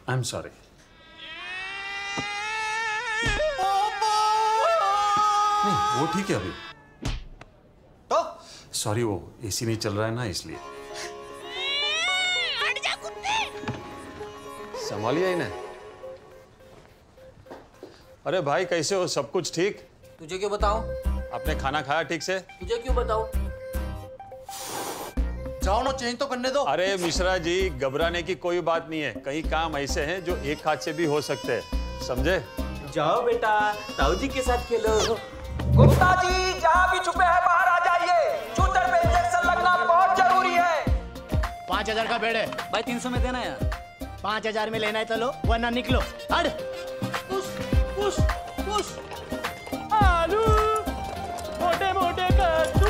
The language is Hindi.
I am sorry. नहीं वो ठीक है अभी। तो सॉरी वो एसी नहीं चल रहा है ना इसलिए। हट जा कुत्ते। संभालिए इन्हें। अरे भाई कैसे हो? सब कुछ ठीक? तुझे क्यों बताऊं? आपने खाना खाया ठीक से? तुझे क्यों बताऊं? जाओ ना, चेंज तो करने दो। अरे मिश्रा जी घबराने की कोई बात नहीं है। कई काम ऐसे हैं जो एक हाथ से भी हो सकते हैं, समझे? जाओ बेटा, ताऊ जी के साथ खेलो। गुप्ता जी जहाँ भी छुपे हैं बाहर आ जाइए। शूटर पे इंजेक्शन लगना बहुत जरूरी है। 5000 का बेड है भाई, 300 में देना यार। 5000 में लेना है तो लो, वरना निकलो। हट। Push push push. आलू मोटे मोटे कर